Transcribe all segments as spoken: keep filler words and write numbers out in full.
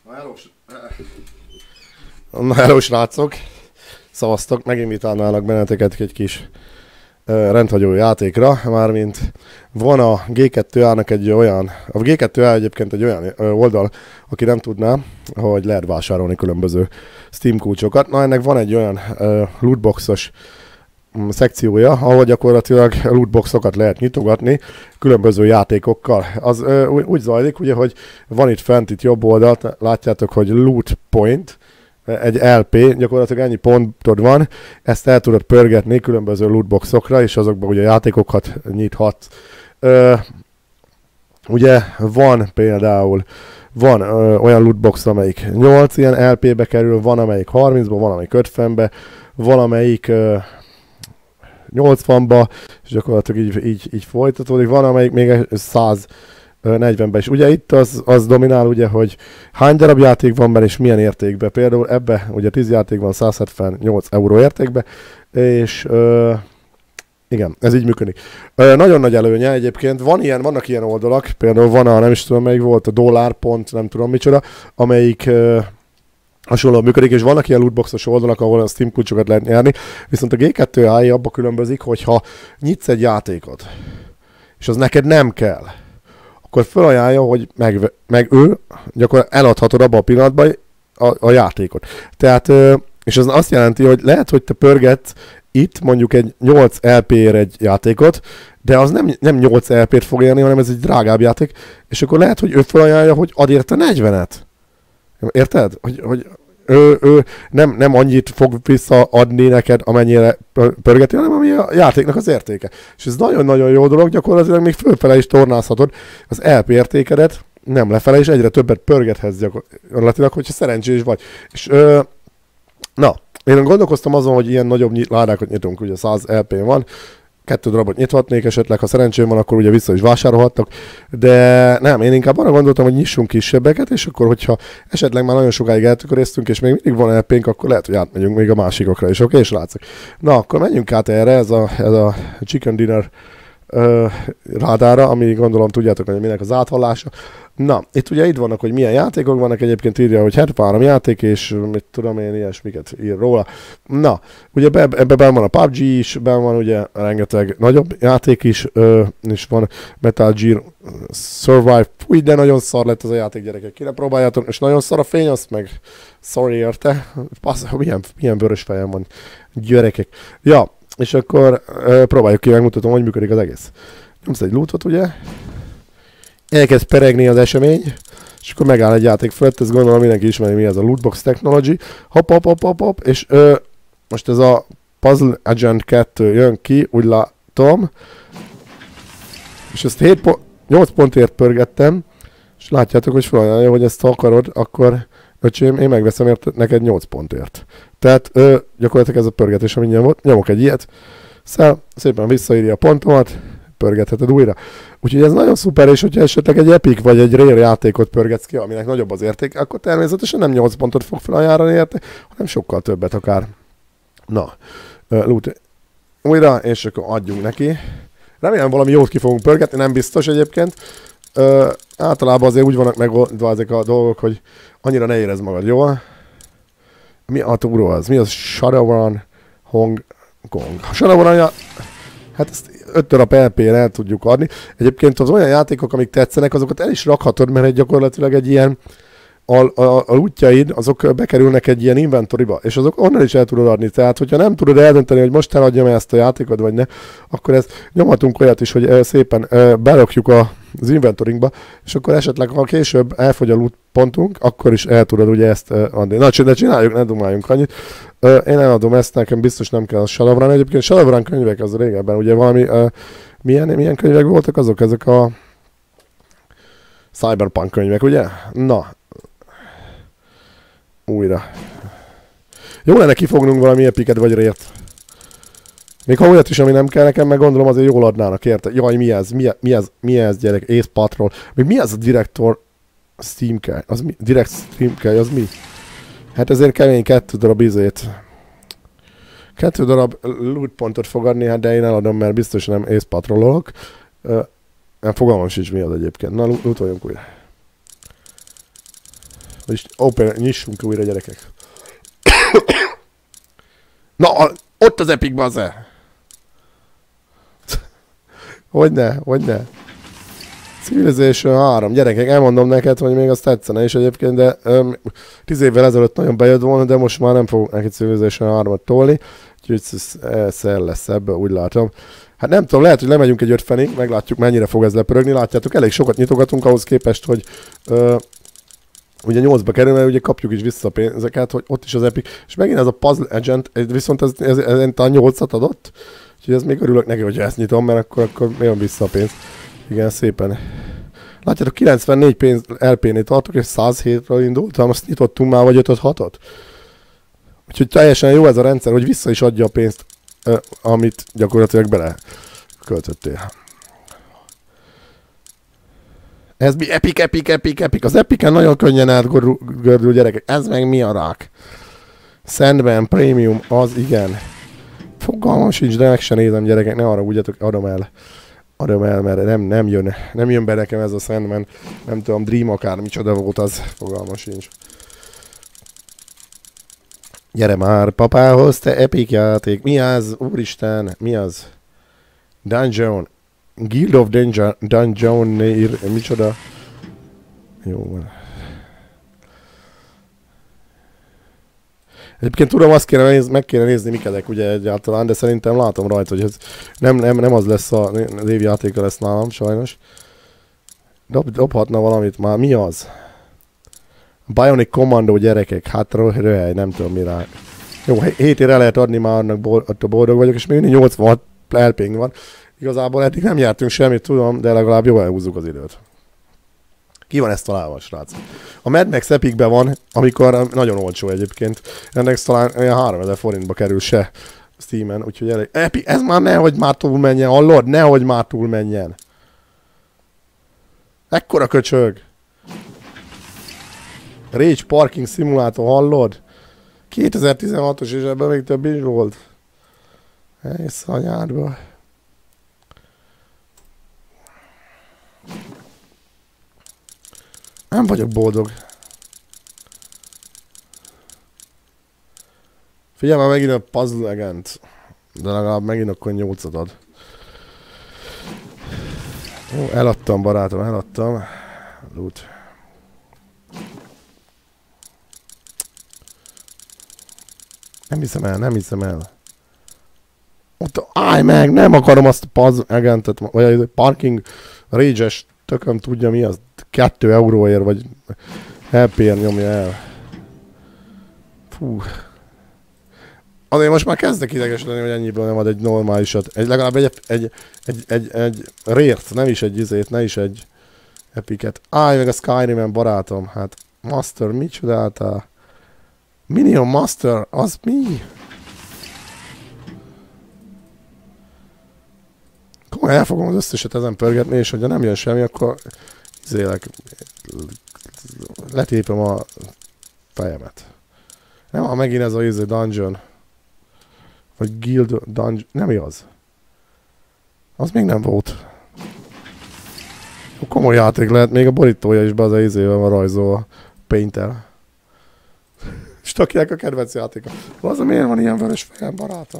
Na hello, Na hello srácok! Szavaztok, meginvitálnának benneteket egy kis uh, rendhagyó játékra, mármint van a G kettő A-nak egy olyan, a G kettő A egyébként egy olyan uh, oldal, aki nem tudná, hogy lehet vásárolni különböző Steam kulcsokat. Na ennek van egy olyan uh, lootboxos um, szekciója, ahol gyakorlatilag lootboxokat lehet nyitogatni különböző játékokkal. Az uh, úgy zajlik, ugye, hogy van itt fent, itt jobb oldalt, látjátok, hogy loot point, egy el pé, gyakorlatilag ennyi pontod van, ezt el tudod pörgetni különböző lootboxokra, és azokban ugye játékokat nyithatsz. Ö, ugye van például, van ö, olyan lootbox, amelyik nyolc ilyen el pébe kerül, van amelyik harmincba, van amelyik ötvenbe, van amelyik ö, nyolcvanba, és gyakorlatilag így, így, így folytatódik, van amelyik még száz negyvenben is. Ugye itt az, az dominál, ugye, hogy hány darab játék van benne, és milyen értékben. Például ebbe ugye tíz játék van száz hetvennyolc euró értékben, és ö, igen, ez így működik. Ö, nagyon nagy előnye egyébként, van ilyen, vannak ilyen oldalak, például van a, nem is tudom melyik volt, a dollár pont, nem tudom micsoda, amelyik ö, hasonlóan működik, és vannak ilyen lootboxos oldalak, ahol a Steam kulcsokat lehet nyerni, viszont a G kettő A abba különbözik, hogyha nyitsz egy játékot, és az neked nem kell, akkor felajánlja, hogy meg, meg ő gyakorlatilag eladhatod abban a pillanatban a, a játékot. Tehát, és az azt jelenti, hogy lehet, hogy te pörgetsz itt mondjuk egy nyolc el pé-ért egy játékot, de az nem, nem nyolc el pét fog élni, hanem ez egy drágább játék, és akkor lehet, hogy ő felajánlja, hogy ad érte negyvenet. Érted? Hogy, hogy ő, ő nem, nem annyit fog visszaadni neked, amennyire pörgeti, hanem ami a játéknak az értéke. És ez nagyon-nagyon jó dolog, gyakorlatilag még fölfele is tornázhatod az el pé értékedet, nem lefele, és egyre többet pörgethetsz gyakorlatilag, hogyha szerencsés vagy. És ö, na, én gondolkoztam azon, hogy ilyen nagyobb ládákat nyitunk, ugye száz el pé van, kettő darabot nyithatnék esetleg, ha szerencsém van, akkor ugye vissza is vásárolhattak, de nem, én inkább arra gondoltam, hogy nyissunk kisebbeket, és akkor, hogyha esetleg már nagyon sokáig eltökörésztünk, és még mindig van el pénk, akkor lehet, hogy átmegyünk még a másikokra is, oké, okay, srácok? Na, akkor menjünk át erre, ez a, ez a Chicken Dinner uh, rádára, ami gondolom tudjátok, hogy minek az áthallása. Na, itt ugye itt vannak, hogy milyen játékok vannak, egyébként írja, hogy hetvenhárom játék, és mit tudom én, ilyesmiket ír róla. Na, ugye be, ebbe benn van a pé u bé gé is, benn van ugye rengeteg nagyobb játék is, ö, és van Metal Gear Survive. Fúj, de nagyon szar lett ez a játék, gyerekek, kire próbáljátok, és nagyon szar a fény, azt meg sorry érte. Passz, milyen, milyen vörös fejem van, gyerekek. Ja, és akkor ö, próbáljuk ki, megmutatom, hogy működik az egész. Nyomsz egy lootot, ugye? Elkezd peregni az esemény, és akkor megáll egy játék fölött, ezt gondolom mindenki ismeri, mi ez a Lootbox Technology. Hopp, hopp, hopp, hopp, hopp, és ö, most ez a Puzzle Agent kettő jön ki, úgy látom. És ezt hét po nyolc pontért pörgettem, és látjátok, hogy felajánlja, hogy ezt ha akarod, akkor öcsém, én megveszem érte, neked nyolc pontért. Tehát ö, gyakorlatilag ez a pörgetés, ami nyomok, nyomok egy ilyet, szel, szépen visszaírja a pontomat, pörgetheted újra. Úgyhogy ez nagyon szuper, és hogyha esetleg egy Epic vagy egy Rare játékot pörgetsz ki, aminek nagyobb az érték, akkor természetesen nem nyolc pontot fog felajánlani érte, hanem sokkal többet akár. Na, uh, loot újra, és akkor adjunk neki. Remélem valami jót ki fogunk pörgetni, nem biztos egyébként. Uh, általában azért úgy vannak megoldva ezek a dolgok, hogy annyira ne érezd magad jól. Mi a túró az? Mi az? Shadowrun Hong Kong. Shadowrun, hát ezt öt darab el pére el tudjuk adni. Egyébként az olyan játékok, amik tetszenek, azokat el is rakhatod, mert egy gyakorlatilag egy ilyen a, a, a lootjaid, azok bekerülnek egy ilyen inventoryba, és azok onnan is el tudod adni. Tehát, hogyha nem tudod eldönteni, hogy most eladjam ezt a játékot, vagy ne, akkor ezt nyomhatunk olyat is, hogy szépen berakjuk az inventorynkba, és akkor esetleg, ha később elfogy a loot pontunk, akkor is el tudod ugye ezt adni. Na, de csináljuk, ne dumáljunk annyit. Én eladom ezt, nekem biztos nem kell a Shadowrun. Egyébként Shadowrun könyvek az régebben, ugye valami, milyen, milyen könyvek voltak azok? Ezek a Cyberpunk könyvek, ugye? Na, újra. Jó lenne kifognunk valami epiket vagy rért. Még ha olyat is, ami nem kell nekem, meg gondolom azért jól adnának, érte? Jaj, mi ez? Mi, mi ez? Mi ez, gyerek? Ace Patrol. Még mi ez a Director Steam kell? Az mi? Direct Steam kell, az mi? Hát ezért kemény kettő darab izét. Kettő darab loot pontot fog adni, hát de én eladom, mert biztos nem Ace Patrololok. Uh, nem fogalmam sincs mi az egyébként. Na, lootoljunk újra. Vagyis open, nyissunk újra, gyerekek. Na, a, ott az Epic, bazze! Hogyne, hogyne. Civilization három, gyerekek, elmondom neked, hogy még azt tetszene is egyébként, de öm, tíz évvel ezelőtt nagyon bejött volna, de most már nem fogok neki Civilization hármat tolni, úgyhogy szel lesz ebből, úgy látom. Hát nem tudom, lehet, hogy lemegyünk egy ötvenig, meglátjuk, mennyire fog ez lepörögni, látjátok, elég sokat nyitogatunk ahhoz képest, hogy ö, ugye nyolcba kerül, mert ugye kapjuk is vissza a pénzeket, hogy ott is az Epic, és megint ez a Puzzle Agent, viszont ez, ez, ez, ez a nyolcat adott, úgyhogy ez még örülök neki, hogy ezt nyitom, mert akkor, akkor jön vissza a pénz. Igen, szépen. Látjátok, kilencvennégy pénz el pé-nél tartok, és száz hétről indultam, azt nyitottunk már, vagy ötöt-hatot. Úgyhogy teljesen jó ez a rendszer, hogy vissza is adja a pénzt, amit gyakorlatilag bele költöttél. Ez mi? Epic, epic, epic, epic. Az Epicen nagyon könnyen átgördül, gyerekek. Ez meg mi a rák? Sandman, Premium, az igen. Fogalmam sincs, de meg sem nézem, gyerekek, ne arra ugyatok, adom el. Adom el, mert nem, nem, jön, nem jön be nekem ez a Sandman. Nem tudom, Dream akár micsoda volt az. Fogalmam sincs. Gyere már papához, te Epic játék. Mi az? Úristen, mi az? Dungeon. Guild of Dungeon. Dungeon. Micsoda? Jó van. Egyébként tudom, azt kéne nézni, meg kéne nézni mikedek ugye egyáltalán, de szerintem látom rajta, hogy ez nem, nem, nem az lesz a, az évjátéka lesz nálam, sajnos. Dob, dobhatna valamit már. Mi az? Bionic Commando, gyerekek, hát röhely, nem tudom mi rá. Jó, hét ér el lehet adni már, annak boldog, boldog vagyok, és még nyolcvanhat el pé-nk van. Igazából eddig nem nyertünk semmit, tudom, de legalább jól elhúzzuk az időt. Ki van ezt találva, srác? A Mad Max Epicben van, amikor nagyon olcsó egyébként. Ennek talán olyan háromezer forintba kerül se Steamen, úgyhogy elég. Epic, ez már nehogy már túl menjen, hallod? Nehogy már túl menjen. Ekkora köcsög. Rage Parking Simulator, hallod? kétezer-tizenhatos, és ebben még több is volt. Eljössz anyádba. Nem vagyok boldog. Figyelj már, megint a Puzzle Agent. De legalább megint akkor nyolcat ad. Jó, eladtam, barátom, eladtam. Loot. Nem hiszem el, nem hiszem el. Ott, állj meg, nem akarom azt a Puzzle Agentet, vagy a Parking Rage-es, tököm tudja mi az. Kettő euróért, vagy el pé-en nyomja el. Fú. Azért most már kezdek idegesíteni, hogy ennyiből nem ad egy normálisat. Egy, legalább egy, egy, egy, egy, egy rért, nem is egy izét, ne is egy epicet. Állj meg a Skyrim-en, barátom. Hát, Master, mit csodáltál? Minion Master, az mi? Akkor el fogom az összeset ezen pörgetni, és hogyha nem jön semmi, akkor izélek, letépem a fejemet. Nem, ha megint ez a izé dungeon. Vagy guild dungeon. Nem igaz. Az még nem volt. Komoly játék lehet, még a borítója is be az a izével van rajzolva. Paint-el. Stakiák a kedvenc játéka. Az, miért van ilyen vörös fejem, barátom?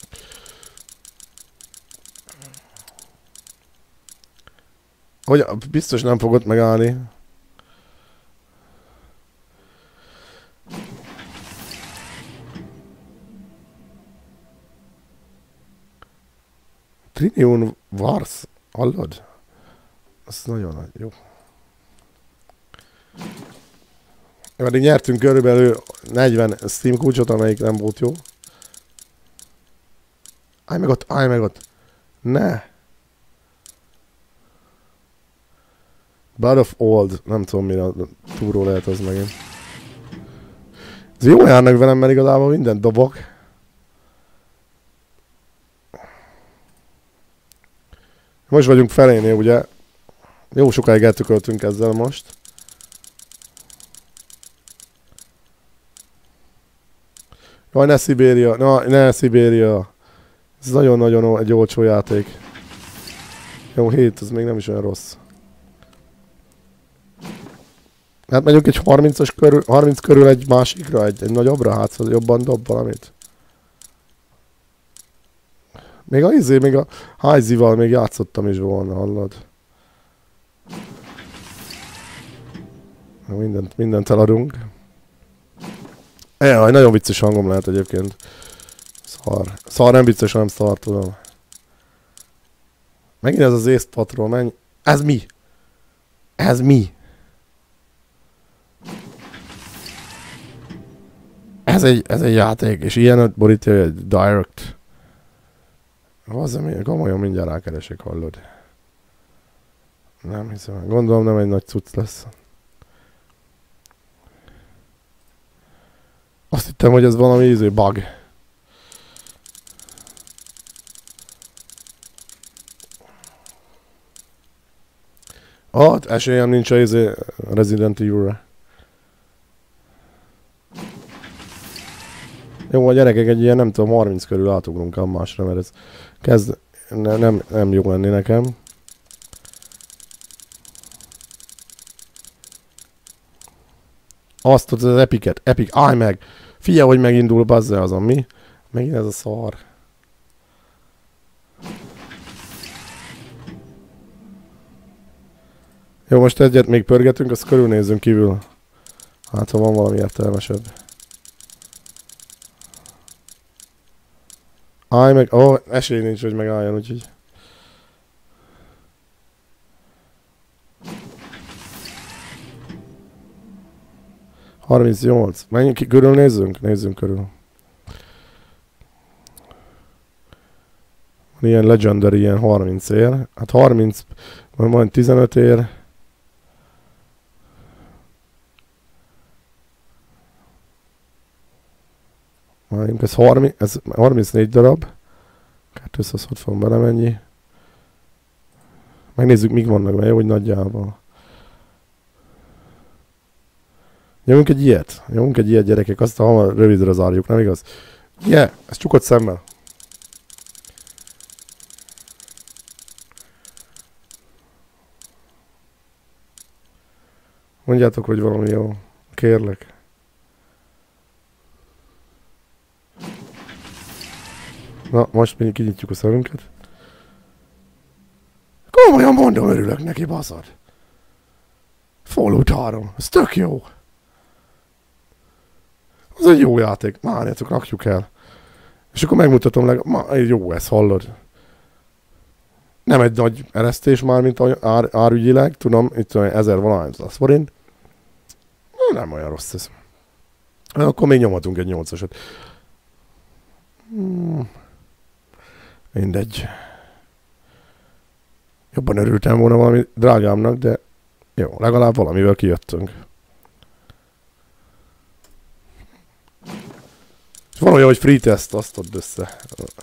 Hogy biztos nem fogod megállni. Trinium Wars, hallod? Az nagyon nagy, jó. Eddig nyertünk körülbelül negyven Steam kulcsot, amelyik nem volt jó. Állj meg ott, állj meg ott. Ne! Blood of Old, nem tudom mire túró lehet az megint. Ez jó járnak velem, mert igazából mindent dobok. Most vagyunk felénél, ugye? Jó sokáig eltököltünk ezzel most. Jaj, ne Szibéria, na, ne Szibéria. Ez nagyon-nagyon egy olcsó játék. Jó, hét, ez még nem is olyan rossz. Hát mondjuk egy harmincas körül, harminc körül egy másikra, egy, egy nagyobbra, hát szóval jobban dob valamit. Még a izé, még a Heizival még játszottam is volna, hallod? Mindent, mindent eladunk. Jaj, nagyon vicces hangom lehet egyébként. Szar. Szar nem vicces, hanem szar, tudom. Megint ez az észt patrol, menj. Ez mi? Ez mi? Ez egy, ez egy játék, és ilyen borítja egy direct. Az, komolyan mindjárt rákeresek, hallod. Nem hiszem, gondolom nem egy nagy cucc lesz. Azt hittem, hogy ez valami ízé bug. Ah, esélyem nincs a izé Resident Evil-re. Jó, a gyerekek egy ilyen, nem tudom, harminc körül átugrunk a másra, mert ez kezd ne, nem, nem jó lenni nekem. Azt tudod, az Epicet, Epic, állj meg! Figyelj, hogy megindul, bazze azon, mi? Megint ez a szar. Jó, most egyet még pörgetünk, azt körülnézzünk kívül. Hát, ha van valami értelmesebb. Állj meg, ó, oh, esély nincs, hogy megálljon, úgyhogy... harmincnyolc. Menjünk ki, körül nézzünk? Nézzünk körül. Ilyen legendary, ilyen harminc ér. Hát harminc, majd tizenöt ér. Mondjuk ez, harminc, ez harmincnégy darab. kétszázhatvan bele mennyi. Megnézzük, mik vannak benne, jó, hogy nagyjából. Nyomunk egy ilyet. Nyomunk egy ilyet, gyerekek, aztán hamar rövidre zárjuk, nem igaz? Yeah, ez csukott szemmel. Mondjátok, hogy valami jó. Kérlek. Na, most még kinyitjuk a szemünket. Komolyan mondom, örülök neki, baszad. Fallout három. Ez tök jó. Ez egy jó játék. Várjátok, rakjuk el. És akkor megmutatom leg... Ma, jó ez, hallod. Nem egy nagy eresztés már, mint ár, árügyileg. Tudom, itt olyan ezer valahány száz forint. Nem olyan rossz ez. Akkor még nyomatunk egy nyolcasat. Hmm. Mindegy. Jobban örültem volna valami drágámnak, de jó, legalább valamivel kijöttünk. És van olyan, hogy free test, azt add össze.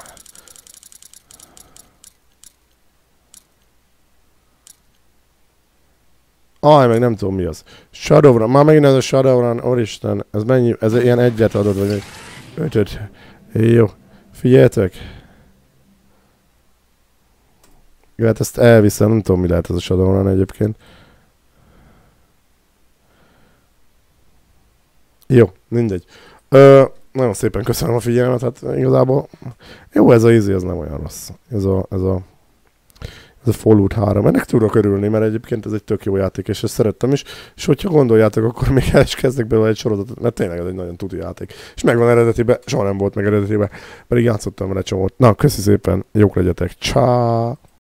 Aj, meg nem tudom mi az. Shadowrun, már megint ez a Shadowrun, Oristen, ez mennyi, ez ilyen egyet adod, vagy még ötöt. Jó, figyeljetek. Jó, hát ezt elviszem, nem tudom mi lehet ez a Shadowrun egyébként. Jó, mindegy. Ö, nagyon szépen köszönöm a figyelmet, hát igazából jó, ez a easy, ez nem olyan rossz. Ez a, ez a, ez a Fallout három. Ennek tudok örülni, mert egyébként ez egy tök jó játék, és ezt szerettem is. És hogyha gondoljátok, akkor még el is kezdek belőle egy sorozatot, mert tényleg ez egy nagyon tuti játék. És megvan eredetiben, soha nem volt meg eredetiben, pedig játszottam vele csomót. Na, köszi szépen, jók legyetek, csá!